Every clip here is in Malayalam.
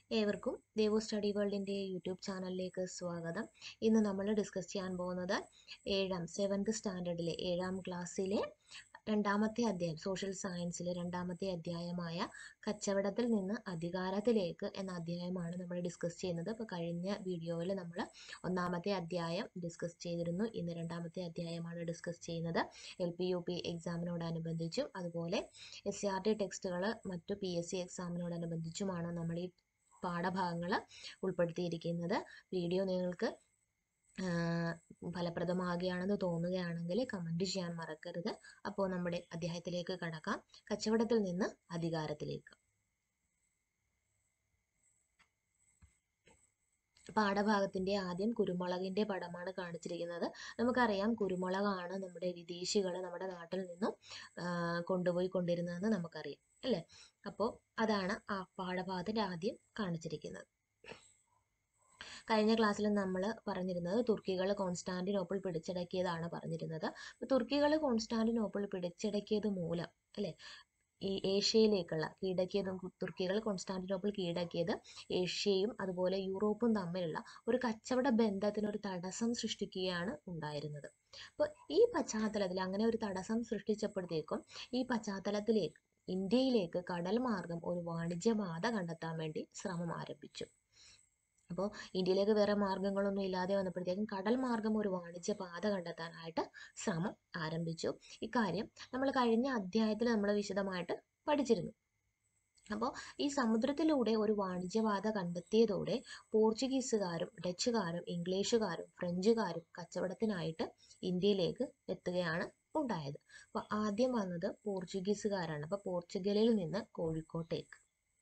ഏവർക്കും ദേവു സ്റ്റഡി വേൾഡിൻ്റെ യൂട്യൂബ് ചാനലിലേക്ക് സ്വാഗതം. ഇന്ന് നമ്മൾ ഡിസ്കസ് ചെയ്യാൻ പോകുന്നത് സെവൻത് സ്റ്റാൻഡേർഡിലെ 7ാം ക്ലാസ്സിലെ രണ്ടാമത്തെ അധ്യായം, സോഷ്യൽ സയൻസിലെ രണ്ടാമത്തെ അധ്യായമായ കച്ചവടത്തിൽ നിന്ന് അധികാരത്തിലേക്ക് എന്ന അധ്യായമാണ് നമ്മൾ ഡിസ്കസ് ചെയ്യുന്നത്. അപ്പോൾ കഴിഞ്ഞ വീഡിയോയിൽ നമ്മൾ ഒന്നാമത്തെ അധ്യായം ഡിസ്കസ് ചെയ്തിരുന്നു. ഇന്ന് രണ്ടാമത്തെ അധ്യായമാണ് ഡിസ്കസ് ചെയ്യുന്നത്. LP UP എക്സാമിനോടനുബന്ധിച്ചും അതുപോലെ SCRT ടെക്സ്റ്റുകൾ മറ്റു PSC എക്സാമിനോടനുബന്ധിച്ചുമാണ് നമ്മൾ ഈ പാഠഭാഗങ്ങൾ ഉൾപ്പെടുത്തിയിരിക്കുന്നത്. വീഡിയോ നിങ്ങൾക്ക് ഫലപ്രദമാകുകയാണെന്ന് തോന്നുകയാണെങ്കിൽ കമൻറ്റ് ചെയ്യാൻ മറക്കരുത്. അപ്പോൾ നമ്മുടെ അധ്യായത്തിലേക്ക് കടക്കാം. കച്ചവടത്തിൽ നിന്ന് അധികാരത്തിലേക്ക്. പാഠഭാഗത്തിന്റെ ആദ്യം കുരുമുളകിന്റെ പടമാണ് കാണിച്ചിരിക്കുന്നത്. നമുക്കറിയാം, കുരുമുളകാണ് നമ്മുടെ വിദേശികൾ നമ്മുടെ നാട്ടിൽ നിന്നും കൊണ്ടുപോയി കൊണ്ടിരുന്നതെന്ന് നമുക്കറിയാം അല്ലേ. അപ്പോൾ അതാണ് ആ പാഠഭാഗത്തിന്റെ ആദ്യം കാണിച്ചിരിക്കുന്നത്. കഴിഞ്ഞ ക്ലാസ്സിൽ നമ്മൾ പറഞ്ഞിരുന്നത് തുർക്കികൾ കോൺസ്റ്റാന്റിനോപ്പിൾ പിടിച്ചടക്കിയതാണ് പറഞ്ഞിരുന്നത്. തുർക്കികൾ കോൺസ്റ്റാന്റിനോപ്പിൾ പിടിച്ചടക്കിയത് മൂലം അല്ലേ, ഈ ഏഷ്യയിലേക്കുള്ള കീഴടക്കിയതും തുർക്കികൾ കോൺസ്റ്റാന്റിനോപ്പിൾ കീഴടക്കിയത് ഏഷ്യയും അതുപോലെ യൂറോപ്പും തമ്മിലുള്ള ഒരു കച്ചവട ബന്ധത്തിനൊരു തടസ്സം സൃഷ്ടിക്കുകയാണ് ഉണ്ടായിരുന്നത്. അപ്പോൾ ഈ പശ്ചാത്തലത്തിൽ അങ്ങനെ ഒരു തടസ്സം സൃഷ്ടിച്ചപ്പോഴത്തേക്കും ഈ പശ്ചാത്തലത്തിലേക്ക് ഇന്ത്യയിലേക്ക് കടൽ മാർഗം ഒരു വാണിജ്യപാത കണ്ടെത്താൻ വേണ്ടി ശ്രമം ആരംഭിച്ചു. അപ്പോൾ ഇന്ത്യയിലേക്ക് വേറെ മാർഗങ്ങളൊന്നും ഇല്ലാതെ വന്നപ്പോഴത്തേക്കും കടൽ മാർഗം ഒരു വാണിജ്യപാത കണ്ടെത്താനായിട്ട് ശ്രമം ആരംഭിച്ചു. ഇക്കാര്യം നമ്മൾ കഴിഞ്ഞ അധ്യായത്തിൽ നമ്മൾ വിശദമായിട്ട് പഠിച്ചിരുന്നു. അപ്പോൾ ഈ സമുദ്രത്തിലൂടെ ഒരു വാണിജ്യപാത കണ്ടെത്തിയതോടെ പോർച്ചുഗീസുകാരും ഡച്ചുകാരും ഇംഗ്ലീഷുകാരും ഫ്രഞ്ചുകാരും കച്ചവടത്തിനായിട്ട് ഇന്ത്യയിലേക്ക് എത്തുകയാണ് ഉണ്ടായത്. അപ്പോൾ ആദ്യം വന്നത് പോർച്ചുഗീസുകാരാണ്. അപ്പോൾ പോർച്ചുഗലിൽ നിന്ന് കോഴിക്കോട്ടേക്ക്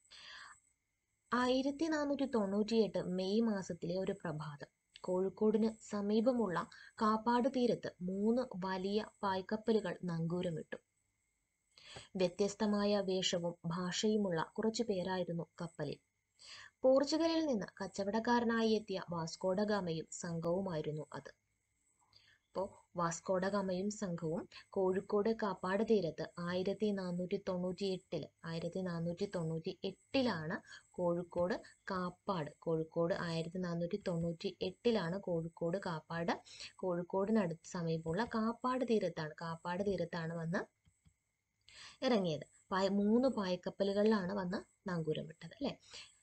1498 മെയ് മാസത്തിലെ ഒരു പ്രഭാതം കോഴിക്കോടിന് സമീപമുള്ള കാപ്പാട് തീരത്ത് 3 വലിയ പായ്ക്കപ്പലുകൾ നങ്കൂരമിട്ടു. വ്യത്യസ്തമായ വേഷവും ഭാഷയുമുള്ള കുറച്ചു പേരായിരുന്നു കപ്പലിൽ. പോർച്ചുഗലിൽ നിന്ന് കച്ചവടക്കാരനായി എത്തിയ വാസ്കോഡഗാമയും സംഘവുമായിരുന്നു അത്. അപ്പോൾ വാസ്കോഡഗാമയും സംഘവും കോഴിക്കോട് കാപ്പാട് തീരത്ത് 1498 കോഴിക്കോട് 1498 കോഴിക്കോട് കാപ്പാട്, കോഴിക്കോടിനടുത്ത് സമീപമുള്ള കാപ്പാട് തീരത്താണ് വന്ന് ഇറങ്ങിയത്. 3 പായ്ക്കപ്പലുകളിലാണ് വന്ന് നങ്കൂരമിട്ടത് അല്ലെ.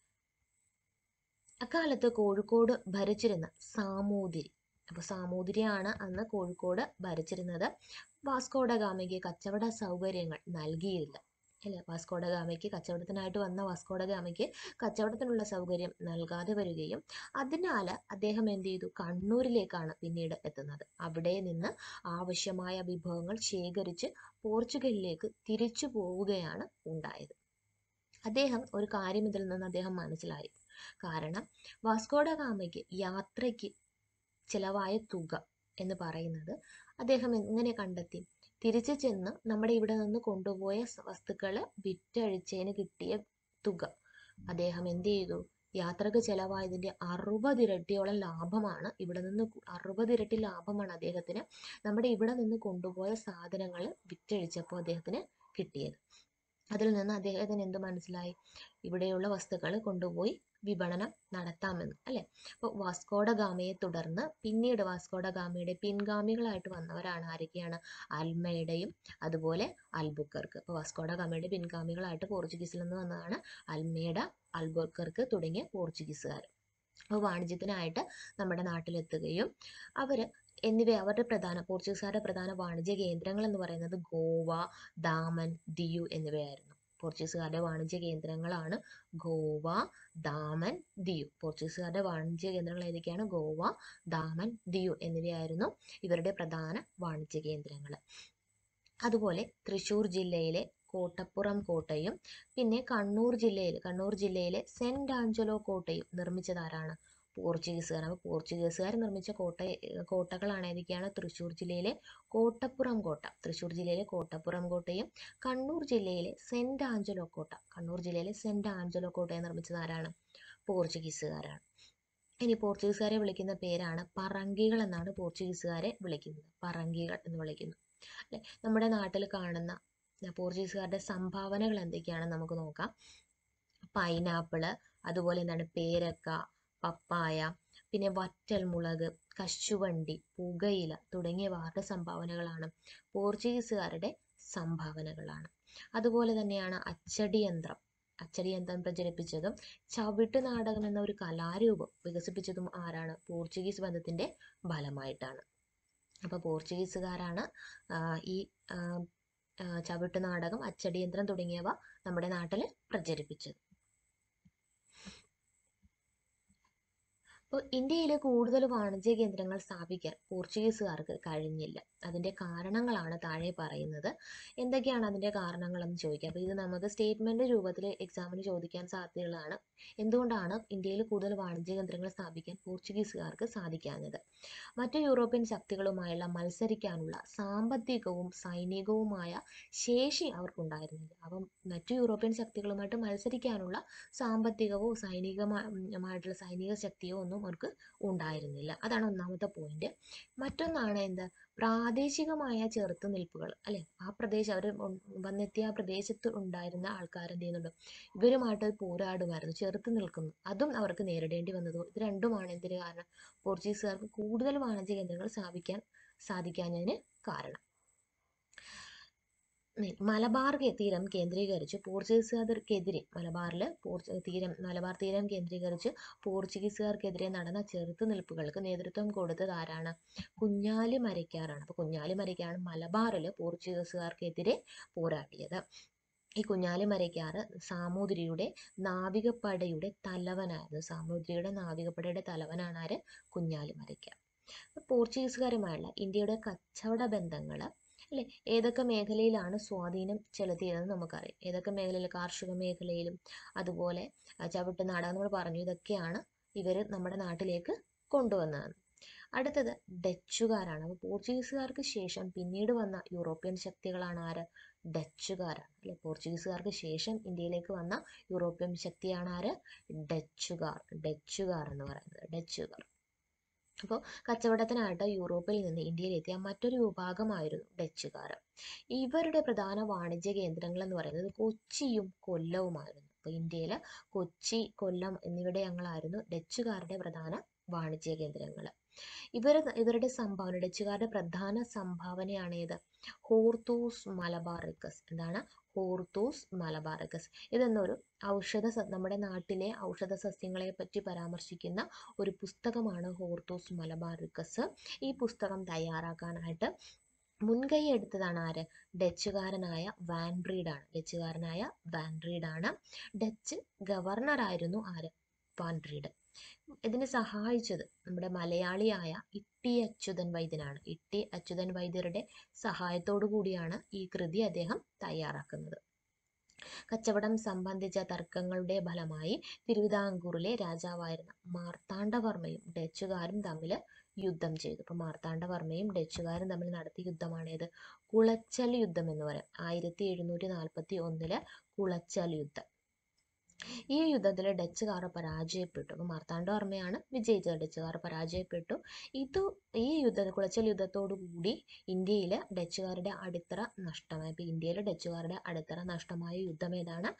അക്കാലത്ത് കോഴിക്കോട് ഭരിച്ചിരുന്ന സാമൂതിരി, അപ്പോൾ സാമൂതിരിയാണ് അന്ന് കോഴിക്കോട് ഭരിച്ചിരുന്നത്. വാസ്കോഡഗാമയ്ക്ക് കച്ചവട സൗകര്യങ്ങൾ നൽകിയില്ല അല്ലെ. വാസ്കോഡഗാമയ്ക്ക് കച്ചവടത്തിനായിട്ട് വന്ന വാസ്കോഡഗാമയ്ക്ക് കച്ചവടത്തിനുള്ള സൗകര്യം നൽകാതെ വരികയും അതിനാൽ അദ്ദേഹം എന്ത് ചെയ്തു, കണ്ണൂരിലേക്കാണ് പിന്നീട് എത്തുന്നത്. അവിടെ നിന്ന് ആവശ്യമായ വിഭവങ്ങൾ ശേഖരിച്ച് പോർച്ചുഗലിലേക്ക് തിരിച്ചു പോവുകയാണ് ഉണ്ടായത്. അദ്ദേഹം ഒരു കാര്യം ഇതിൽ നിന്ന് അദ്ദേഹം മനസ്സിലായി. കാരണം വാസ്കോഡഗാമയ്ക്ക് യാത്രയ്ക്ക് ചിലവായ തുക എന്ന് പറയുന്നത് അദ്ദേഹം എങ്ങനെ കണ്ടെത്തി? തിരിച്ചു ചെന്ന് നമ്മുടെ ഇവിടെ നിന്ന് കൊണ്ടുപോയ വസ്തുക്കൾ വിറ്റഴിച്ചതിന് കിട്ടിയ തുക അദ്ദേഹം എന്ത് ചെയ്തു? യാത്രക്ക് ചെലവായതിൻ്റെ 60 ഇരട്ടിയോളം ലാഭമാണ് ഇവിടെ നിന്ന് 60 ഇരട്ടി ലാഭമാണ് അദ്ദേഹത്തിന് നമ്മുടെ ഇവിടെ നിന്ന് കൊണ്ടുപോയ സാധനങ്ങൾ വിറ്റഴിച്ചപ്പോൾ അദ്ദേഹത്തിന് കിട്ടിയത്. അതിൽ നിന്ന് അദ്ദേഹത്തിന് എന്ത് മനസ്സിലായി? ഇവിടെയുള്ള വസ്തുക്കൾ കൊണ്ടുപോയി വിപണനം നടത്താമെന്ന് അല്ലെ. അപ്പോൾ വാസ്കോഡഗാമയെ തുടർന്ന് പിന്നീട് വാസ്കോഡഗാമയുടെ പിൻഗാമികളായിട്ട് വന്നവരാണ് ആരൊക്കെയാണ്? അൽമേഡയും അതുപോലെ അൽബുക്കർക്ക്. അപ്പോൾ വാസ്കോഡഗാമയുടെ പിൻഗാമികളായിട്ട് പോർച്ചുഗീസിൽ നിന്ന് വന്നതാണ് അൽമേഡ, അൽബുക്കർക്ക് തുടങ്ങിയ പോർച്ചുഗീസുകാർ. അപ്പോൾ വാണിജ്യത്തിനായിട്ട് നമ്മുടെ നാട്ടിലെത്തുകയും അവരുടെ പോർച്ചുഗീസുകാരുടെ പ്രധാന വാണിജ്യ കേന്ദ്രങ്ങൾ എന്ന് പറയുന്നത് ഗോവ, ദാമൻ, ദിയു എന്നിവയായിരുന്നു. പോർച്ചുഗീസുകാരുടെ വാണിജ്യ കേന്ദ്രങ്ങളാണ് ഗോവ, ദാമൻ, ദിയു. പോർച്ചുഗീസുകാരുടെ വാണിജ്യ കേന്ദ്രങ്ങൾ ഏതൊക്കെയാണ്? ഗോവ, ദാമൻ, ദിയു എന്നിവയായിരുന്നു ഇവരുടെ പ്രധാന വാണിജ്യ കേന്ദ്രങ്ങൾ. അതുപോലെ തൃശ്ശൂർ ജില്ലയിലെ കോട്ടപ്പുറം കോട്ടയും പിന്നെ കണ്ണൂർ ജില്ലയിലെ സെന്റ് ആഞ്ചലോ കോട്ടയും നിർമ്മിച്ചതാരാണ്? പോർച്ചുഗീസുകാർ. അപ്പോൾ പോർച്ചുഗീസുകാർ നിർമ്മിച്ച കോട്ടകളാണ് ഏതൊക്കെയാണ്? തൃശ്ശൂർ ജില്ലയിലെ കോട്ടപ്പുറം കോട്ടയും കണ്ണൂർ ജില്ലയിലെ സെന്റ് ആഞ്ചലോ കോട്ടയെ നിർമ്മിച്ചത് ആരാണ്? പോർച്ചുഗീസുകാരാണ്. ഇനി പോർച്ചുഗീസുകാരെ വിളിക്കുന്ന പേരാണ് പറങ്കികൾ എന്നാണ് പോർച്ചുഗീസുകാരെ വിളിക്കുന്നത്. പറങ്കികൾ എന്ന് വിളിക്കുന്നു അല്ലെ. നമ്മുടെ നാട്ടിൽ കാണുന്ന പോർച്ചുഗീസുകാരുടെ സംഭാവനകൾ എന്തൊക്കെയാണെന്ന് നമുക്ക് നോക്കാം. പൈനാപ്പിള്, അതുപോലെ എന്താണ് പേരക്ക, പപ്പായ, പിന്നെ വറ്റൽമുളക്, കശുവണ്ടി, പുകയില തുടങ്ങിയവ ആരുടെ സംഭാവനകളാണ്? പോർച്ചുഗീസുകാരുടെ സംഭാവനകളാണ്. അതുപോലെ തന്നെയാണ് അച്ചടിയന്ത്രം പ്രചരിപ്പിച്ചതും ചവിട്ട് നാടകം എന്ന ഒരു കലാരൂപം വികസിപ്പിച്ചതും ആരാണ്? പോർച്ചുഗീസ് ബന്ധത്തിന്റെ ഫലമായിട്ടാണ്. അപ്പൊ പോർച്ചുഗീസുകാരാണ് ഈ ചവിട്ട് നാടകം, അച്ചടിയന്ത്രം തുടങ്ങിയവ നമ്മുടെ നാട്ടിൽ പ്രചരിപ്പിച്ചത്. അപ്പോൾ ഇന്ത്യയിലെ കൂടുതൽ വാണിജ്യ കേന്ദ്രങ്ങൾ സ്ഥാപിക്കാൻ പോർച്ചുഗീസുകാർക്ക് കഴിഞ്ഞില്ല. അതിന്റെ കാരണങ്ങളാണ് താഴെ പറയുന്നത്. എന്തൊക്കെയാണ് അതിന്റെ കാരണങ്ങളെന്ന് ചോദിക്കാം. അപ്പോൾ ഇത് നമുക്ക് സ്റ്റേറ്റ്മെന്റ് രൂപത്തിൽ എക്സാമിന് ചോദിക്കാൻ സാധ്യതയുള്ളതാണ്. എന്തുകൊണ്ടാണ് ഇന്ത്യയിൽ കൂടുതൽ വാണിജ്യ കേന്ദ്രങ്ങൾ സ്ഥാപിക്കാൻ പോർച്ചുഗീസുകാർക്ക് സാധിക്കാഞ്ഞത്? മറ്റു യൂറോപ്യൻ ശക്തികളുമായുള്ള മത്സരിക്കാനുള്ള സാമ്പത്തികവും സൈനികവുമായ ശേഷി അവർക്കുണ്ടായിരുന്നില്ല. അപ്പം മറ്റു യൂറോപ്യൻ ശക്തികളുമായിട്ട് മത്സരിക്കാനുള്ള സാമ്പത്തികവോ സൈനിക ശക്തിയോ ഒന്നും അവർക്ക് ഉണ്ടായിരുന്നില്ല. അതാണ് ഒന്നാമത്തെ പോയിന്റ്. മറ്റൊന്നാണ് എന്ത്? പ്രാദേശികമായ ചെറുത്തുനിൽപ്പുകൾ, അല്ലെ? ആ പ്രദേശം അവർ വന്നെത്തിയ ആ പ്രദേശത്ത് ഉണ്ടായിരുന്ന ആൾക്കാർ എന്ത് ചെയ്യുന്നുണ്ട്? ഇവരുമായിട്ട് പോരാടുമായിരുന്നു, ചെറുത്ത് നിൽക്കുന്നു. അതും അവർക്ക് നേരിടേണ്ടി വന്നത്. ഇത് രണ്ടുമാണ് എന്തിന് കാരണം? പോർച്ചുഗീസുകാർക്ക് കൂടുതൽ വാണിജ്യ കേന്ദ്രങ്ങൾ സ്ഥാപിക്കാൻ സാധിക്കാഞ്ഞതിന് കാരണം. മലബാർ തീരം കേന്ദ്രീകരിച്ച് പോർച്ചുഗീസുകാർക്കെതിരെ മലബാർ തീരം കേന്ദ്രീകരിച്ച് പോർച്ചുഗീസുകാർക്കെതിരെ നടന്ന ചെറുത്തുനിൽപ്പുകൾക്ക് നേതൃത്വം കൊടുത്തത് ആരാണ്? കുഞ്ഞാലിമരയ്ക്കാറാണ്. അപ്പൊ കുഞ്ഞാലിമരയ്ക്കാണ് മലബാറിൽ പോർച്ചുഗീസുകാർക്കെതിരെ പോരാടിയത്. ഈ കുഞ്ഞാലിമരയ്ക്കാറ് സാമൂതിരിയുടെ നാവികപ്പടയുടെ തലവനാണ് ആര്? കുഞ്ഞാലിമരയ്ക്കാർ. പോർച്ചുഗീസുകാരുമായുള്ള ഇന്ത്യയുടെ കച്ചവട ബന്ധങ്ങൾ, അല്ലെ, ഏതൊക്കെ മേഖലയിലാണ് സ്വാധീനം ചെലുത്തിയതെന്ന് നമുക്കറിയാം. ഏതൊക്കെ മേഖലയിൽ? കാർഷിക മേഖലയിലും അതുപോലെ ചവിട്ട് നാടകം നമ്മൾ പറഞ്ഞു. ഇതൊക്കെയാണ് ഇവർ നമ്മുടെ നാട്ടിലേക്ക് കൊണ്ടുവന്നത്. അടുത്തത് ഡച്ചുകാരാണ്. അപ്പോൾ പോർച്ചുഗീസുകാർക്ക് ശേഷം പിന്നീട് വന്ന യൂറോപ്യൻ ശക്തികളാണ് ആര്? ഡച്ചുകാരാണ്, അല്ലെ? പോർച്ചുഗീസുകാർക്ക് ശേഷം ഇന്ത്യയിലേക്ക് വന്ന യൂറോപ്യൻ ശക്തിയാണ് ആര്? ഡച്ചുകാർ എന്ന് പറയുന്നത്. ഡച്ചുകാർ. അപ്പോൾ കച്ചവടത്തിനായിട്ട് യൂറോപ്പിൽ നിന്ന് ഇന്ത്യയിലെത്തിയ മറ്റൊരു വിഭാഗമായിരുന്നു ഡച്ചുകാർ. ഇവരുടെ പ്രധാന വാണിജ്യ കേന്ദ്രങ്ങൾ എന്ന് പറയുന്നത് കൊച്ചിയും കൊല്ലവുമായിരുന്നു. അപ്പോൾ ഇന്ത്യയിലെ കൊച്ചി, കൊല്ലം എന്നിവിടങ്ങളായിരുന്നു ഡച്ചുകാരുടെ പ്രധാന വാണിജ്യ കേന്ദ്രങ്ങൾ. ഡച്ചുകാരുടെ പ്രധാന സംഭാവനയാണ് ഏത്? Hortus Malabaricus. എന്താണ്? ഹോർത്തൂസ് മലബാറിക്കസ്. ഇതെന്നൊരു നമ്മുടെ നാട്ടിലെ ഔഷധ സസ്യങ്ങളെ പറ്റി പരാമർശിക്കുന്ന ഒരു പുസ്തകമാണ് ഹോർത്തൂസ് മലബാറിക്കസ്. ഈ പുസ്തകം തയ്യാറാക്കാനായിട്ട് മുൻകൈ എടുത്തതാണ് ആര്? ഡച്ചുകാരനായ വാൻബ്രീഡാണ്. ഡച്ച് ഗവർണറായിരുന്നു ആര്? വാൻബ്രീഡ്. ഇതിനെ സഹായിച്ചത് നമ്മുടെ മലയാളിയായ ഇട്ടി അച്യുതൻ വൈദ്യനാണ്. ഇട്ടി അച്യുതൻ വൈദ്യരുടെ സഹായത്തോടു കൂടിയാണ് ഈ കൃതി അദ്ദേഹം തയ്യാറാക്കുന്നത്. കച്ചവടം സംബന്ധിച്ച തർക്കങ്ങളുടെ ഫലമായി തിരുവിതാംകൂറിലെ രാജാവായിരുന്ന മാർത്താണ്ഡവർമ്മയും ഡച്ചുകാരും തമ്മിൽ യുദ്ധം ചെയ്തു. അപ്പൊ മാർത്താണ്ഡവർമ്മയും ഡച്ചുകാരും തമ്മിൽ നടത്തിയ യുദ്ധമാണേത്? കുളച്ചൽ യുദ്ധം എന്ന് പറയാം. 1741 കുളച്ചൽ യുദ്ധം. ഈ യുദ്ധത്തിൽ ഡച്ചുകാർ പരാജയപ്പെട്ടു. അപ്പൊ മാർത്താണ്ഡവർമ്മയാണ് വിജയിച്ചത്, ഡച്ചുകാർ പരാജയപ്പെട്ടു. കുളച്ചൽ യുദ്ധത്തോടു കൂടി ഇന്ത്യയിലെ ഡച്ചുകാരുടെ അടിത്തറ നഷ്ടമായി. ഇപ്പൊ ഇന്ത്യയിലെ ഡച്ചുകാരുടെ അടിത്തറ നഷ്ടമായ യുദ്ധം ഏതാണ്?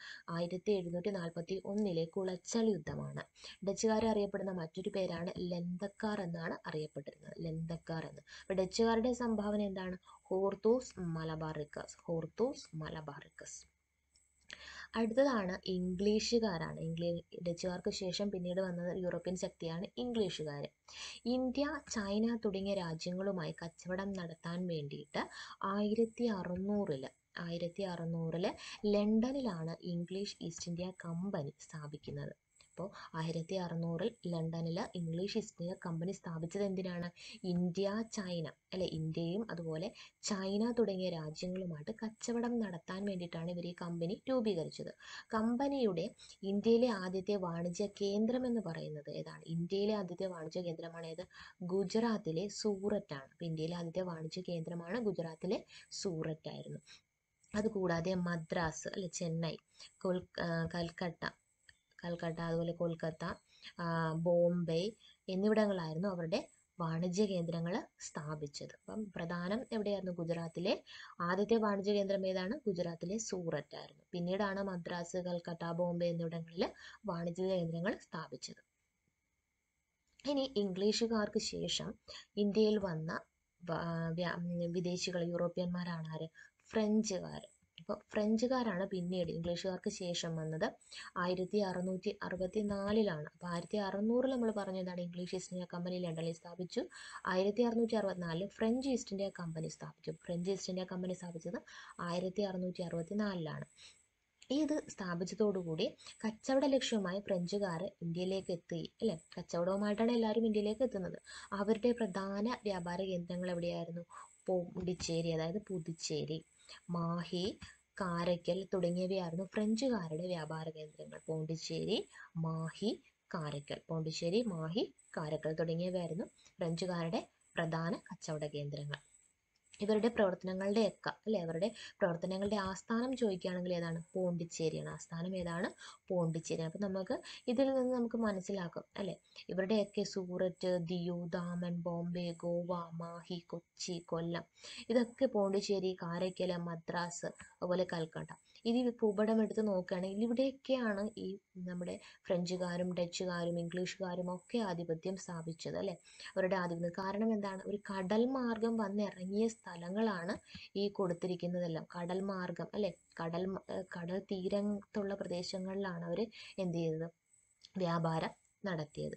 1741 കുളച്ചൽ യുദ്ധമാണ്. ഡച്ചുകാരെ അറിയപ്പെടുന്ന മറ്റൊരു പേരാണ് ലന്തക്കാർ എന്നാണ് അറിയപ്പെട്ടിരുന്നത്. ലന്തക്കാർ എന്ന്. അപ്പൊ ഡച്ചുകാരുടെ സംഭാവന എന്താണ്? Hortus Malabaricus. അടുത്തതാണ് ഇംഗ്ലീഷുകാരാണ്. ഡച്ചുകാർക്ക് ശേഷം പിന്നീട് വന്ന യൂറോപ്യൻ ശക്തിയാണ് ഇംഗ്ലീഷുകാർ. ഇന്ത്യ, ചൈന തുടങ്ങിയ രാജ്യങ്ങളുമായി കച്ചവടം നടത്താൻ വേണ്ടിയിട്ട് 1600 ലണ്ടനിലാണ് ഇംഗ്ലീഷ് ഈസ്റ്റ് ഇന്ത്യ കമ്പനി സ്ഥാപിക്കുന്നത്. അപ്പോൾ 1600 ലണ്ടനിൽ ഇംഗ്ലീഷ് ഈസ്റ്റ് ഇന്ത്യ കമ്പനി സ്ഥാപിച്ചത് എന്തിനാണ്? ഇന്ത്യ, ചൈന, അല്ലെ, ഇന്ത്യയും അതുപോലെ ചൈന തുടങ്ങിയ രാജ്യങ്ങളുമായിട്ട് കച്ചവടം നടത്താൻ വേണ്ടിയിട്ടാണ് ഇവർ ഈ കമ്പനി രൂപീകരിച്ചത്. കമ്പനിയുടെ ഇന്ത്യയിലെ ആദ്യത്തെ വാണിജ്യ കേന്ദ്രം എന്ന് പറയുന്നത് ഏതാണ്? ഇന്ത്യയിലെ ആദ്യത്തെ വാണിജ്യ കേന്ദ്രമാണ് ഏത്? ഗുജറാത്തിലെ സൂററ്റ് ആണ്. ഇന്ത്യയിലെ ആദ്യത്തെ വാണിജ്യ കേന്ദ്രമാണ് ഗുജറാത്തിലെ സൂററ്റ് ആയിരുന്നു. അതുകൂടാതെ മദ്രാസ്, അല്ലെ, ചെന്നൈ, കൽക്കട്ട, അതുപോലെ കൊൽക്കത്ത, ബോംബെ എന്നിവിടങ്ങളായിരുന്നു അവരുടെ വാണിജ്യ കേന്ദ്രങ്ങൾ സ്ഥാപിച്ചത്. അപ്പം പ്രധാനം എവിടെയായിരുന്നു? ഗുജറാത്തിലെ ആദ്യത്തെ വാണിജ്യ കേന്ദ്രം ഏതാണ്? ഗുജറാത്തിലെ സൂററ്റ് ആയിരുന്നു. പിന്നീടാണ് മദ്രാസ്, കൽക്കട്ട, ബോംബെ എന്നിവിടങ്ങളിൽ വാണിജ്യ കേന്ദ്രങ്ങൾ സ്ഥാപിച്ചത്. ഇനി ഇംഗ്ലീഷുകാർക്ക് ശേഷം ഇന്ത്യയിൽ വന്ന വിദേശികൾ, യൂറോപ്യന്മാരാണ് ആര്? ഫ്രഞ്ചുകാർ. അപ്പോൾ ഫ്രഞ്ചുകാരാണ് പിന്നീട് ഇംഗ്ലീഷുകാർക്ക് ശേഷം വന്നത്. 1664 അപ്പോൾ 1600 നമ്മൾ പറഞ്ഞതാണ് ഇംഗ്ലീഷ് ഈസ്റ്റ് ഇന്ത്യ കമ്പനി ലണ്ടനിൽ സ്ഥാപിച്ചു. 1664 ഫ്രഞ്ച് ഈസ്റ്റ് ഇന്ത്യ കമ്പനി സ്ഥാപിച്ചു. ഫ്രഞ്ച് ഈസ്റ്റ് ഇന്ത്യ കമ്പനി സ്ഥാപിച്ചത് 1664 ഇത് സ്ഥാപിച്ചതോടുകൂടി കച്ചവട ലക്ഷ്യവുമായി ഫ്രഞ്ചുകാർ ഇന്ത്യയിലേക്ക് എത്തി അല്ലെ. കച്ചവടവുമായിട്ടാണ് എല്ലാവരും ഇന്ത്യയിലേക്ക് എത്തുന്നത്. അവരുടെ പ്രധാന വ്യാപാര കേന്ദ്രങ്ങൾ എവിടെയായിരുന്നു? പോണ്ടിച്ചേരി, അതായത് പുതുച്ചേരി, മാഹി, കാരയ്ക്കൽ തുടങ്ങിയവയായിരുന്നു ഫ്രഞ്ചുകാരുടെ വ്യാപാര കേന്ദ്രങ്ങൾ. പോണ്ടിച്ചേരി, മാഹി, കാരയ്ക്കൽ. പോണ്ടിച്ചേരി, മാഹി, കാരയ്ക്കൽ തുടങ്ങിയവയായിരുന്നു ഫ്രഞ്ചുകാരുടെ പ്രധാന കച്ചവട കേന്ദ്രങ്ങൾ. ഇവരുടെ പ്രവർത്തനങ്ങളുടെയൊക്കെ അല്ലെ, അവരുടെ പ്രവർത്തനങ്ങളുടെ ആസ്ഥാനം ചോദിക്കുകയാണെങ്കിൽ ഏതാണ്? പോണ്ടിച്ചേരിയാണ്. ആസ്ഥാനം ഏതാണ്? പോണ്ടിച്ചേരി. അപ്പം നമുക്ക് ഇതിൽ നിന്ന് നമുക്ക് മനസ്സിലാക്കും അല്ലെ, ഇവരുടെയൊക്കെ സൂററ്റ്, ദിയു, ദാമൻ, ബോംബെ, ഗോവ, മാഹി, കൊച്ചി, കൊല്ലം, ഇതൊക്കെ പോണ്ടിച്ചേരി, കാരയ്ക്കൽ, മദ്രാസ്, അതുപോലെ കൽക്കട്ട, ഇത് ഭൂപടം എടുത്ത് നോക്കുകയാണെങ്കിൽ ഇവിടെയൊക്കെയാണ് ഈ നമ്മുടെ ഫ്രഞ്ചുകാരും ഡച്ചുകാരും ഇംഗ്ലീഷുകാരും ഒക്കെ ആധിപത്യം സ്ഥാപിച്ചത് അല്ലെ. അവരുടെ ആധിപത്യം കാരണം എന്താണ്? ഒരു കടൽ മാർഗം വന്നിറങ്ങിയ സ്ഥലങ്ങളാണ് ഈ കൊടുത്തിരിക്കുന്നതെല്ലാം. കടൽ മാർഗം അല്ലെ, കടൽ തീരത്തുള്ള പ്രദേശങ്ങളിലാണ് അവർ എന്ത് ചെയ്തത്? വ്യാപാരം നടത്തിയത്.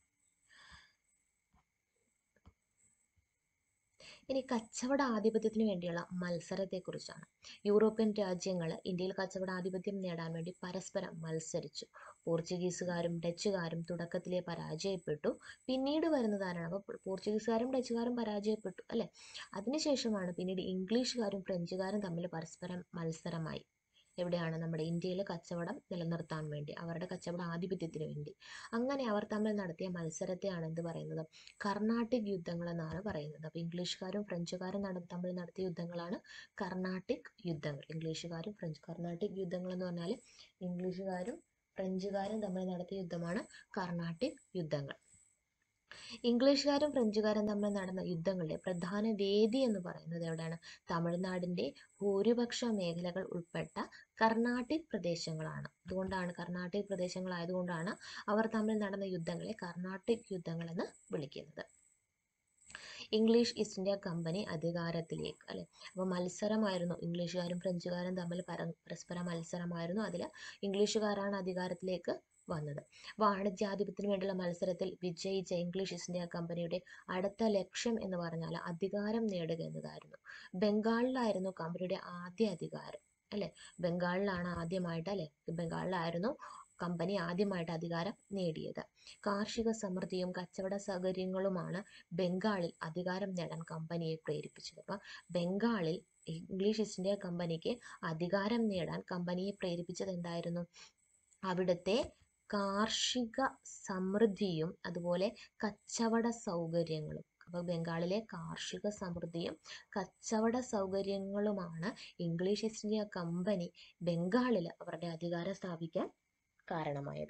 ഇനി കച്ചവട ആധിപത്യത്തിന് വേണ്ടിയുള്ള മത്സരത്തെക്കുറിച്ചാണ്. യൂറോപ്യൻ രാജ്യങ്ങൾ ഇന്ത്യയിൽ കച്ചവടാധിപത്യം നേടാൻ വേണ്ടി പരസ്പരം മത്സരിച്ചു. പോർച്ചുഗീസുകാരും ഡച്ചുകാരും തുടക്കത്തിലെ പരാജയപ്പെട്ടു. പിന്നീട് വരുന്നതാരാണ്? അപ്പോൾ പോർച്ചുഗീസുകാരും ഡച്ചുകാരും പരാജയപ്പെട്ടു അല്ലെ. അതിനുശേഷമാണ് പിന്നീട് ഇംഗ്ലീഷുകാരും ഫ്രഞ്ചുകാരും തമ്മിൽ പരസ്പരം മത്സരമായി. എവിടെയാണ്? നമ്മുടെ ഇന്ത്യയിൽ കച്ചവടം നിലനിർത്താൻ വേണ്ടി, അവരുടെ കച്ചവട ആധിപത്യത്തിന് വേണ്ടി. അങ്ങനെ അവർ തമ്മിൽ നടത്തിയ മത്സരത്തെയാണ് എന്ത് പറയുന്നത്? കർണാട്ടിക് യുദ്ധങ്ങൾ എന്നാണ് പറയുന്നത്. അപ്പോൾ ഇംഗ്ലീഷുകാരും ഫ്രഞ്ചുകാരും തമ്മിൽ നടത്തിയ യുദ്ധങ്ങളാണ് കർണാട്ടിക് യുദ്ധങ്ങൾ. കർണാട്ടിക് യുദ്ധങ്ങൾ എന്ന് പറഞ്ഞാൽ ഇംഗ്ലീഷുകാരും ഫ്രഞ്ചുകാരും തമ്മിൽ നടത്തിയ യുദ്ധമാണ് കർണാട്ടിക് യുദ്ധങ്ങൾ. ഇംഗ്ലീഷുകാരും ഫ്രഞ്ചുകാരും തമ്മിൽ നടന്ന യുദ്ധങ്ങളുടെ പ്രധാന വേദി എന്ന് പറയുന്നത് എവിടെയാണ്? തമിഴ്നാടിന്റെ ഭൂരിപക്ഷ മേഖലകൾ ഉൾപ്പെട്ട കർണാട്ടിക് പ്രദേശങ്ങളാണ്. കർണാട്ടിക് പ്രദേശങ്ങളായതുകൊണ്ടാണ് അവർ തമ്മിൽ നടന്ന യുദ്ധങ്ങളെ കർണാട്ടിക് യുദ്ധങ്ങൾ എന്ന് വിളിക്കുന്നത്. ഇംഗ്ലീഷ് ഈസ്റ്റ് ഇന്ത്യ കമ്പനി അധികാരത്തിലേക്ക് അല്ലെ. അപ്പോൾ മത്സരമായിരുന്നു, ഇംഗ്ലീഷുകാരും ഫ്രഞ്ചുകാരും തമ്മിൽ പരസ്പര മത്സരമായിരുന്നു. അതിൽ ഇംഗ്ലീഷുകാരാണ് അധികാരത്തിലേക്ക് വന്നത്. വാണിജ്യാധിപത്യത്തിന് വേണ്ടിയുള്ള മത്സരത്തിൽ വിജയിച്ച ഇംഗ്ലീഷ് ഈസ്റ്റ് ഇന്ത്യ കമ്പനിയുടെ അടുത്ത ലക്ഷ്യം എന്ന് പറഞ്ഞാൽ അധികാരം നേടുക എന്നതായിരുന്നു. ബംഗാളിലായിരുന്നു കമ്പനിയുടെ ആദ്യ അധികാരം അല്ലെ. ബംഗാളിലായിരുന്നു കമ്പനി ആദ്യമായിട്ട് അധികാരം നേടിയത്. കാർഷിക സമൃദ്ധിയും കച്ചവട സൗകര്യങ്ങളുമാണ് ബംഗാളിൽ അധികാരം നേടാൻ കമ്പനിയെ പ്രേരിപ്പിച്ചത്. അപ്പം ബംഗാളിൽ ഇംഗ്ലീഷ് ഈസ്റ്റ് ഇന്ത്യ കമ്പനിക്ക് അധികാരം നേടാൻ കമ്പനിയെ പ്രേരിപ്പിച്ചത് എന്തായിരുന്നു? അവിടുത്തെ കാർഷിക സമൃദ്ധിയും അതുപോലെ കച്ചവട സൗകര്യങ്ങളും. അപ്പോൾ ബംഗാളിലെ കാർഷിക സമൃദ്ധിയും കച്ചവട സൗകര്യങ്ങളുമാണ് ഇംഗ്ലീഷ് ഈസ്റ്റ് ഇന്ത്യ കമ്പനി ബംഗാളിൽ അവരുടെ അധികാരം സ്ഥാപിക്കാൻ കാരണമായത്.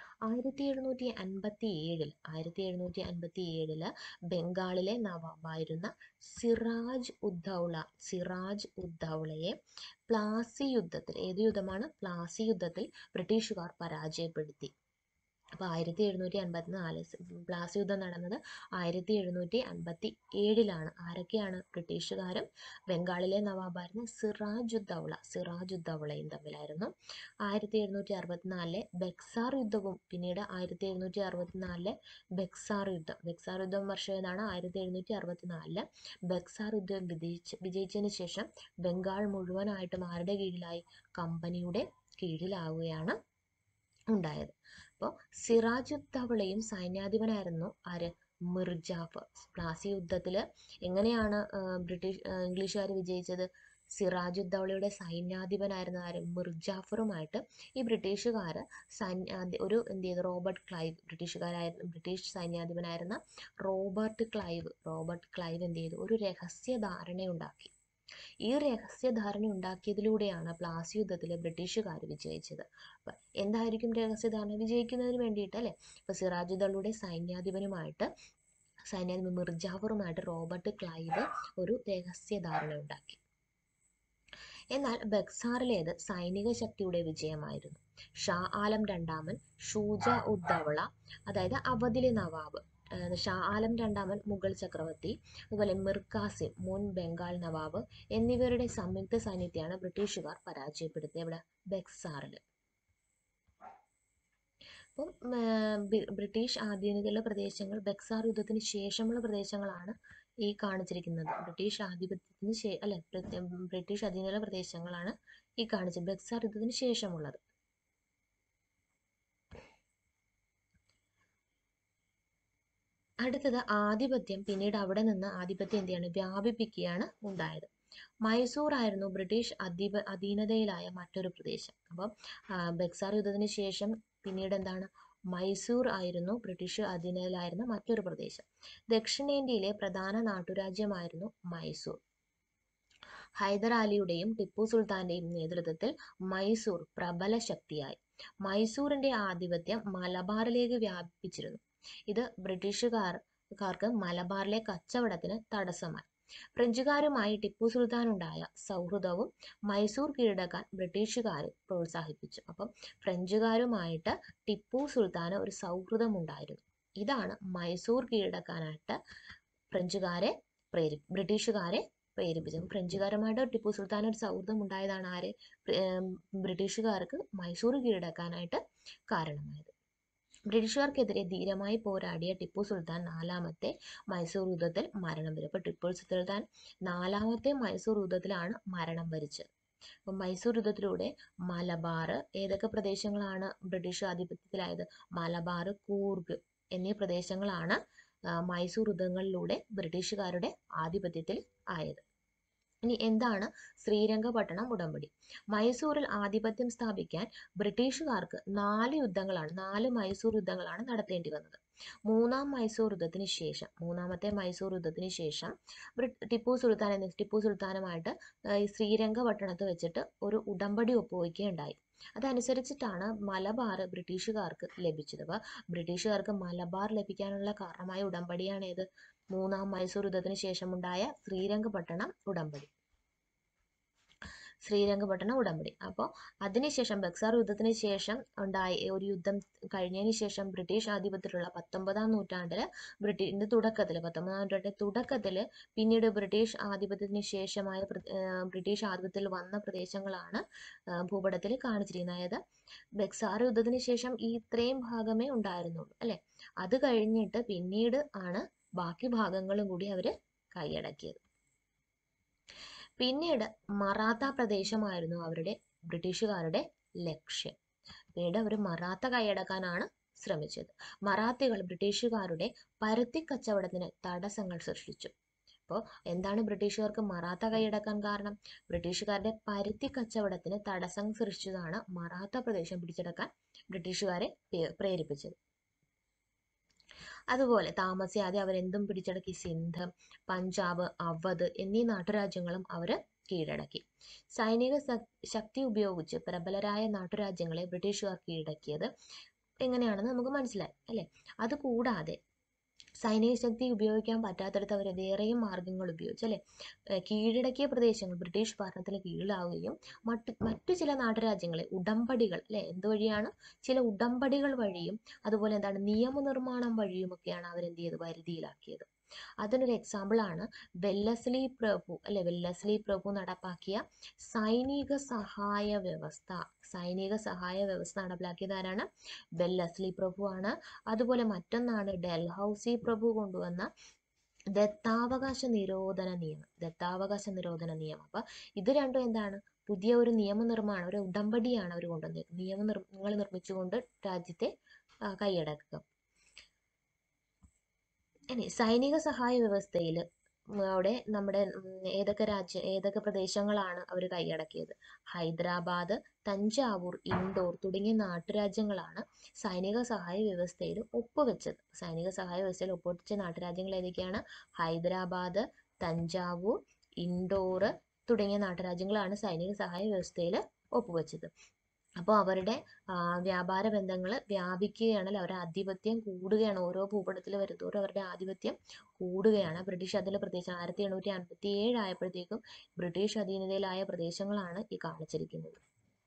1757 ബംഗാളിലെ നവാബായിരുന്ന സിറാജ് ഉദ്ദൗളയെ പ്ലാസി യുദ്ധത്തിൽ, ഏത് യുദ്ധമാണ്? പ്ലാസി യുദ്ധത്തിൽ ബ്രിട്ടീഷുകാർ പരാജയപ്പെടുത്തി. അപ്പോൾ 1754 പ്ലാസി യുദ്ധം നടന്നത് 1757 ആരൊക്കെയാണ്? ബ്രിട്ടീഷുകാരും ബംഗാളിലെ നവാബായിരുന്ന സിറാജ് ഉദ്ദൗളയും തമ്മിലായിരുന്നു. 1764 ബക്സാർ യുദ്ധവും പിന്നീട് 1764 ബക്സാർ യുദ്ധം വർഷം ഏതാണ്? 1764 ബക്സാർ യുദ്ധം വിജയിച്ചതിന് ശേഷം ബംഗാൾ മുഴുവനായിട്ടും ആരുടെ കീഴിലായി? കമ്പനിയുടെ കീഴിലാവുകയാണ് ഉണ്ടായത്. അപ്പോൾ സിറാജുദ്ദൗളയും സൈന്യാധിപനായിരുന്നു ആര്? മിർ ജാഫർ. പ്ലാസി യുദ്ധത്തിൽ എങ്ങനെയാണ് ഇംഗ്ലീഷുകാർ വിജയിച്ചത്? സിറാജുദ്ദൗളയുടെ സൈന്യാധിപനായിരുന്ന ആര്? മിർ ജാഫറുമായിട്ട് ഈ ബ്രിട്ടീഷുകാർ എന്ത് ചെയ്തു? ബ്രിട്ടീഷ് സൈന്യാധിപനായിരുന്ന റോബർട്ട് ക്ലൈവ് എന്ത് ചെയ്തു? ഒരു രഹസ്യ ധാരണയുണ്ടാക്കി. ഈ രഹസ്യധാരണ ഉണ്ടാക്കിയതിലൂടെയാണ് പ്ലാസി യുദ്ധത്തിൽ ബ്രിട്ടീഷുകാർ വിജയിച്ചത്. എന്തായിരിക്കും രഹസ്യധാരണ? വിജയിക്കുന്നതിന് വേണ്ടിയിട്ട് അല്ലെ. ഇപ്പൊ സിറാജുദ്ദൗളയുടെ സൈന്യാധിപനുമായിട്ട് സൈന്യാധിപൻ മിർജാഫറുമായിട്ട് റോബർട്ട് ക്ലൈവ് ഒരു രഹസ്യധാരണ ഉണ്ടാക്കി. എന്നാൽ ബക്സാറിലേത് സൈനിക ശക്തിയുടെ വിജയമായിരുന്നു. ഷാ ആലം രണ്ടാമൻ, ഷൂജ ഉദ്ദൗള, അതായത് അവധിലെ നവാബ്, ഷാ ആലം രണ്ടാമൻ മുഗൾ ചക്രവർത്തി, അതുപോലെ മിർ കാസിം മുൻ ബംഗാൾ നവാബ് എന്നിവരുടെ സംയുക്ത സൈന്യത്തെയാണ് ബ്രിട്ടീഷുകാർ പരാജയപ്പെടുത്തിയത്. ഇവിടെ ബക്സാറിൽ. അപ്പം ബ്രിട്ടീഷ് ആധീനതയിലുള്ള പ്രദേശങ്ങൾ ബക്സാർ യുദ്ധത്തിന് ശേഷമുള്ള പ്രദേശങ്ങളാണ് ഈ കാണിച്ചിരിക്കുന്നത്. ബ്രിട്ടീഷ് ആധിപത്യത്തിന് ബ്രിട്ടീഷ് അധീനതയിലുള്ള പ്രദേശങ്ങളാണ് ഈ കാണിച്ചത് ബക്സാർ യുദ്ധത്തിന് ശേഷമുള്ളത്. അടുത്തത് ആധിപത്യം. പിന്നീട് അവിടെ നിന്ന് ആധിപത്യം എന്ത് ചെയ്യാണ്, വ്യാപിപ്പിക്കുകയാണ് ഉണ്ടായത്. മൈസൂർ ആയിരുന്നു ബ്രിട്ടീഷ് അധീനതയിലായ മറ്റൊരു പ്രദേശം. അപ്പം ബക്സാർ യുദ്ധത്തിന് ശേഷം പിന്നീട് എന്താണ്, മൈസൂർ ആയിരുന്നു ബ്രിട്ടീഷ് അധീനതയിലായിരുന്ന മറ്റൊരു പ്രദേശം. ദക്ഷിണേന്ത്യയിലെ പ്രധാന നാട്ടുരാജ്യമായിരുന്നു മൈസൂർ. ഹൈദരാലിയുടെയും ടിപ്പു സുൽത്താന്റെയും നേതൃത്വത്തിൽ മൈസൂർ പ്രബല ശക്തിയായി. മൈസൂറിന്റെ ആധിപത്യം മലബാറിലേക്ക് വ്യാപിപ്പിച്ചിരുന്നു. ഇത് ബ്രിട്ടീഷുകാർക്ക് മലബാറിലെ കച്ചവടത്തിന് തടസ്സമായി. ഫ്രഞ്ചുകാരുമായി ടിപ്പു സുൽത്താനുണ്ടായ സൗഹൃദവും മൈസൂർ കീഴടക്കാൻ ബ്രിട്ടീഷുകാരെ പ്രോത്സാഹിപ്പിച്ചു. അപ്പം ഫ്രഞ്ചുകാരുമായിട്ട് ടിപ്പു സുൽത്താന് ഒരു സൗഹൃദം ഉണ്ടായിരുന്നു. ഇതാണ് മൈസൂർ കീഴടക്കാനായിട്ട് ബ്രിട്ടീഷുകാരെ പ്രേരിപ്പിച്ചത്. ഫ്രഞ്ചുകാരുമായിട്ട് ടിപ്പു സുൽത്താൻ ഒരു സൗഹൃദം ഉണ്ടായതാണ് ബ്രിട്ടീഷുകാർക്ക് മൈസൂർ കീഴടക്കാനായിട്ട് കാരണമായത്. ബ്രിട്ടീഷുകാർക്കെതിരെ ധീരമായി പോരാടിയ ടിപ്പു സുൽത്താൻ നാലാമത്തെ മൈസൂർ യുദ്ധത്തിൽ മരണം വരും. അപ്പൊ ടിപ്പു സുൽത്താൻ നാലാമത്തെ മൈസൂർ യുദ്ധത്തിലാണ് മരണം വരിച്ചത്. അപ്പൊ മൈസൂർ യുദ്ധത്തിലൂടെ മലബാർ, ഏതൊക്കെ പ്രദേശങ്ങളാണ് ബ്രിട്ടീഷ് ആധിപത്യത്തിലായത്, മലബാർ, കൂർഗ് എന്നീ പ്രദേശങ്ങളാണ് മൈസൂർ യുദ്ധങ്ങളിലൂടെ ബ്രിട്ടീഷുകാരുടെ ആധിപത്യത്തിൽ ആയത്. ഇനി എന്താണ് ശ്രീരംഗപട്ടണം ഉടമ്പടി? മൈസൂരിൽ ആധിപത്യം സ്ഥാപിക്കാൻ ബ്രിട്ടീഷുകാർക്ക് 4 മൈസൂർ യുദ്ധങ്ങളാണ് നടത്തേണ്ടി വന്നത്. മൂന്നാമത്തെ മൈസൂർ യുദ്ധത്തിന് ശേഷം ടിപ്പു സുൽത്താനുമായിട്ട് ശ്രീരംഗപട്ടണത്ത് വെച്ചിട്ട് ഒരു ഉടമ്പടി ഒപ്പുവയ്ക്കുകയുണ്ടായി. അതനുസരിച്ചിട്ടാണ് മലബാർ ബ്രിട്ടീഷുകാർക്ക് ലഭിച്ചത്. അപ്പൊ ബ്രിട്ടീഷുകാർക്ക് മലബാർ ലഭിക്കാനുള്ള കാരണമായ ഉടമ്പടിയാണ് ഏത്? മൂന്നാം മൈസൂർ യുദ്ധത്തിന് ശേഷമുണ്ടായ ശ്രീരംഗപട്ടണം ഉടമ്പടി. അപ്പോൾ അതിനുശേഷം ബക്സാർ യുദ്ധത്തിന് ശേഷം ഉണ്ടായ ഒരു യുദ്ധം കഴിഞ്ഞതിന് ശേഷം ബ്രിട്ടീഷ് ആധിപത്യത്തിലുള്ള 19ാം നൂറ്റാണ്ടിന്റെ തുടക്കത്തിൽ പിന്നീട് ബ്രിട്ടീഷ് ആധിപത്യത്തിന് ശേഷമായ ബ്രിട്ടീഷ് ആധിപത്യത്തിൽ വന്ന പ്രദേശങ്ങളാണ് ഭൂപടത്തിൽ കാണിച്ചിരിക്കുന്നത്. അതായത് ബക്സാർ യുദ്ധത്തിന് ശേഷം ഈ ഇത്രയും ഭാഗമേ ഉണ്ടായിരുന്നുള്ളൂ അല്ലെ. അത് കഴിഞ്ഞിട്ട് പിന്നീട് ആണ് ബാക്കി ഭാഗങ്ങളും കൂടി അവര് കൈയടക്കിയത്. പിന്നീട് മറാത്ത പ്രദേശമായിരുന്നു ബ്രിട്ടീഷുകാരുടെ ലക്ഷ്യം. പിന്നീട് അവർ മറാത്ത കൈയടക്കാനാണ് ശ്രമിച്ചത്. മറാത്തികൾ ബ്രിട്ടീഷുകാരുടെ പരുത്തി കച്ചവടത്തിന് തടസ്സങ്ങൾ സൃഷ്ടിച്ചു. അപ്പോൾ എന്താണ് ബ്രിട്ടീഷുകാർക്ക് മറാത്ത കൈയടക്കാൻ കാരണം? ബ്രിട്ടീഷുകാരുടെ പരുത്തി കച്ചവടത്തിന് തടസ്സം സൃഷ്ടിച്ചതാണ് മറാത്ത പ്രദേശം പിടിച്ചെടുക്കാൻ ബ്രിട്ടീഷുകാരെ പ്രേരിപ്പിച്ചത്. അതുപോലെ താമസിയാതെ അവരെന്തും പിടിച്ചടക്കി. സിന്ധ്, പഞ്ചാബ്, അവധ് എന്നീ നാട്ടുരാജ്യങ്ങളും അവര് കീഴടക്കി. സൈനിക ശക്തി ഉപയോഗിച്ച് പ്രബലരായ നാട്ടുരാജ്യങ്ങളെ ബ്രിട്ടീഷുകാർ കീഴടക്കിയത് എങ്ങനെയാണെന്ന് നമുക്ക് മനസ്സിലായി അല്ലെ. അതുകൂടാതെ സൈനിക ശക്തി ഉപയോഗിക്കാൻ പറ്റാത്തടത്ത് അവർ വേറെയും മാർഗങ്ങൾ ഉപയോഗിച്ചു അല്ലെ. കീഴടക്കിയ പ്രദേശങ്ങൾ ബ്രിട്ടീഷ് ഭരണത്തിന് കീഴിലാവുകയും മറ്റു ചില നാട്ടുരാജ്യങ്ങളെ ഉടമ്പടികൾ അല്ലെ എന്തുവഴിയാണ്, ചില ഉടമ്പടികൾ വഴിയും അതുപോലെ നിയമനിർമ്മാണം വഴിയുമൊക്കെയാണ് അവരെന്ത് ചെയ്ത് വരുതിയിലാക്കിയത്. അതിനൊരു എക്സാമ്പിൾ ആണ് വെല്ലസ്ലി പ്രഭു നടപ്പാക്കിയ സൈനിക സഹായ വ്യവസ്ഥ. നടപ്പിലാക്കിയത് ആരാണ്? വെല്ലസ്ലി പ്രഭു ആണ്. അതുപോലെ മറ്റൊന്നാണ് ഡൽഹൌസി പ്രഭു കൊണ്ടുവന്ന ദത്താവകാശ നിരോധന നിയമം. അപ്പൊ ഇത് രണ്ടും എന്താണ്? പുതിയ ഒരു നിയമനിർമ്മാണം, ഒരു ഉടമ്പടിയാണ് അവർ കൊണ്ടുവന്നത്. നിയമങ്ങൾ നിർമ്മിച്ചുകൊണ്ട് രാജ്യത്തെ കൈയടക്കുക. ഇനി സൈനിക സഹായ വ്യവസ്ഥയിൽ നമ്മുടെ ഏതൊക്കെ പ്രദേശങ്ങളാണ് അവർ കൈയടക്കിയത്? ഹൈദരാബാദ്, തഞ്ചാവൂർ, ഇൻഡോർ തുടങ്ങിയ നാട്ടുരാജ്യങ്ങളാണ് സൈനിക സഹായ വ്യവസ്ഥയിൽ ഒപ്പുവെച്ചത്. ഒപ്പുവെച്ച നാട്ടുരാജ്യങ്ങൾ ഏതൊക്കെയാണ്? ഹൈദരാബാദ്, തഞ്ചാവൂർ, ഇൻഡോർ തുടങ്ങിയ നാട്ടുരാജ്യങ്ങളാണ് സൈനിക സഹായ വ്യവസ്ഥയിൽ ഒപ്പുവെച്ചത്. അപ്പോൾ അവരുടെ വ്യാപാര ബന്ധങ്ങൾ വ്യാപിക്കുകയാണല്ലോ, അവരുടെ ആധിപത്യം കൂടുകയാണ്. ഓരോ ഭൂപടത്തിൽ വരുന്തോറും അവരുടെ ആധിപത്യം കൂടുകയാണ്. ബ്രിട്ടീഷ് അതിൽ പ്രത്യേകിച്ച് 1857 ആയപ്പോഴത്തേക്കും ബ്രിട്ടീഷ് അധീനതയിലായ പ്രദേശങ്ങളാണ് ഈ കാണിച്ചിരിക്കുന്നത്.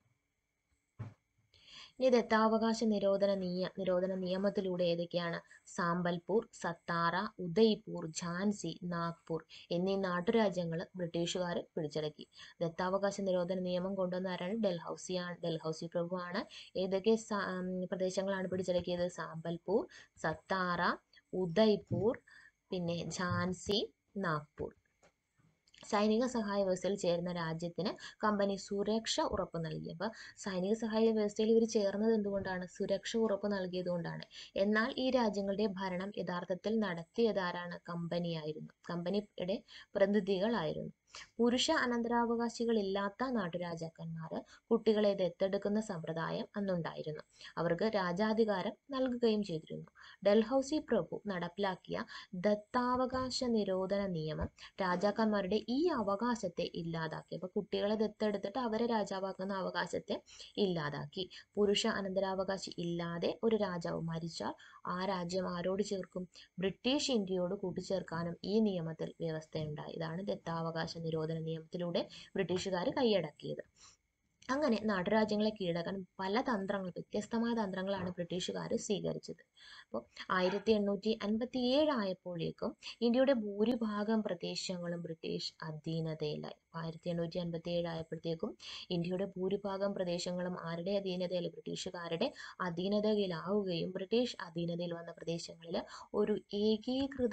ഇനി ദത്താവകാശ നിരോധന നിയമത്തിലൂടെ ഏതൊക്കെയാണ്? സാമ്പൽപൂർ, സത്താറ, ഉദയ്പൂർ, ഝാൻസി, നാഗ്പൂർ എന്നീ നാട്ടുരാജ്യങ്ങൾ ബ്രിട്ടീഷുകാർ പിടിച്ചടക്കി. ദത്താവകാശ നിരോധന നിയമം കൊണ്ടുവന്ന ആരാണ്? ഡൽഹൌസി പ്രഭുവാണ്. ഏതൊക്കെ പ്രദേശങ്ങളാണ് പിടിച്ചടക്കിയത്? സാമ്പൽപൂർ, സത്താറ, ഉദയ്പൂർ, പിന്നെ ഝാൻസി, നാഗ്പൂർ. സൈനിക സഹായ വ്യവസ്ഥയിൽ ചേരുന്ന രാജ്യത്തിന് കമ്പനി സുരക്ഷ ഉറപ്പ് നൽകി. അപ്പൊ സൈനിക സഹായ വ്യവസ്ഥയിൽ ഇവർ ചേർന്നത് എന്തുകൊണ്ടാണ്? സുരക്ഷ ഉറപ്പ് നൽകിയത് കൊണ്ടാണ്. എന്നാൽ ഈ രാജ്യങ്ങളുടെ ഭരണം യഥാർത്ഥത്തിൽ നടത്തിയത് ആരാണ്? കമ്പനിയായിരുന്നു. കമ്പനിയുടെ പ്രതിനിധികളായിരുന്നു. പുരുഷ അനന്തരാവകാശികളില്ലാത്ത നാട്ടുരാജാക്കന്മാർ കുട്ടികളെ ദത്തെടുക്കുന്ന സമ്പ്രദായം അന്നുണ്ടായിരുന്നു. അവർക്ക് രാജാധികാരം നൽകുകയും ചെയ്തിരുന്നു. ഡൽഹൌസി പ്രഭു നടപ്പിലാക്കിയ ദത്താവകാശ നിരോധന നിയമം രാജാക്കന്മാരുടെ ഈ അവകാശത്തെ ഇല്ലാതാക്കി. അപ്പൊ കുട്ടികളെ ദത്തെടുത്തിട്ട് അവരെ രാജാവാക്കുന്ന അവകാശത്തെ ഇല്ലാതാക്കി. പുരുഷ അനന്തരാവകാശി ഇല്ലാതെ ഒരു രാജാവ് മരിച്ചാൽ ആ രാജ്യം ആരോട് ചേർക്കും? ബ്രിട്ടീഷ് ഇന്ത്യയോട് കൂട്ടിച്ചേർക്കാനും ഈ നിയമത്തിൽ വ്യവസ്ഥയുണ്ടായി. ഇതാണ് ദത്താവകാശ നിരോധന നിയമത്തിലൂടെ ബ്രിട്ടീഷുകാർ കൈയടക്കിയത്. അങ്ങനെ നാട്ടുരാജ്യങ്ങളെ കീഴടക്കാൻ പല തന്ത്രങ്ങൾ, വ്യത്യസ്തമായ തന്ത്രങ്ങളാണ് ബ്രിട്ടീഷുകാർ സ്വീകരിച്ചത്. അപ്പോൾ 1857 ആയപ്പോഴേക്കും ഇന്ത്യയുടെ ഭൂരിഭാഗം പ്രദേശങ്ങളും ബ്രിട്ടീഷ് അധീനതയിലായി. 1857 ആയപ്പോഴത്തേക്കും ഇന്ത്യയുടെ ഭൂരിഭാഗം പ്രദേശങ്ങളും ആരുടെ അധീനതയിൽ? ബ്രിട്ടീഷുകാരുടെ അധീനതയിലാവുകയും ബ്രിട്ടീഷ് അധീനതയിൽ വന്ന പ്രദേശങ്ങളിൽ ഒരു ഏകീകൃത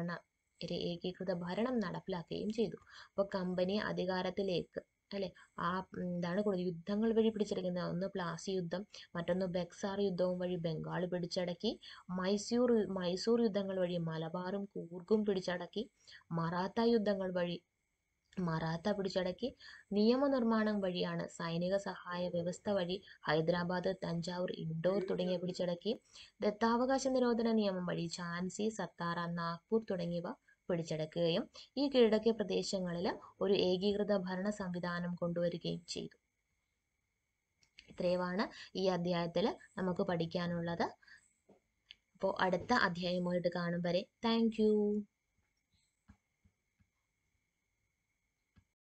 ഭരണം നടപ്പിലാക്കുകയും ചെയ്തു. അപ്പോൾ കമ്പനി അധികാരത്തിലേക്ക് അല്ലെ എന്താണ് യുദ്ധങ്ങൾ വഴി പിടിച്ചെടുക്കുന്നത്. ഒന്ന് പ്ലാസി യുദ്ധം, മറ്റൊന്ന് ബക്സാർ യുദ്ധവും വഴി ബംഗാൾ പിടിച്ചടക്കി. മൈസൂർ യുദ്ധങ്ങൾ വഴി മലബാറും കൂർഗും പിടിച്ചടക്കി. മറാത്ത യുദ്ധങ്ങൾ വഴി മറാത്ത പിടിച്ചടക്കി. നിയമനിർമ്മാണം വഴിയാണ് സൈനിക സഹായ വ്യവസ്ഥ വഴി ഹൈദരാബാദ്, തഞ്ചാവൂർ, ഇൻഡോർ തുടങ്ങിയ പിടിച്ചടക്കി. ദത്താവകാശ നിരോധന നിയമം വഴി ഝാൻസി, സത്താറ, നാഗ്പൂർ തുടങ്ങിയവ പിടിച്ചടക്കുകയും ഈ കീഴടക്കിയ പ്രദേശങ്ങളിൽ ഒരു ഏകീകൃത ഭരണ സംവിധാനം കൊണ്ടുവരികയും ചെയ്തു. ഇത്രയുമാണ് ഈ അധ്യായത്തിൽ നമുക്ക് പഠിക്കാനുള്ളത്. അപ്പോൾ അടുത്ത അധ്യായമായിട്ട് കാണും വരെ താങ്ക് യു.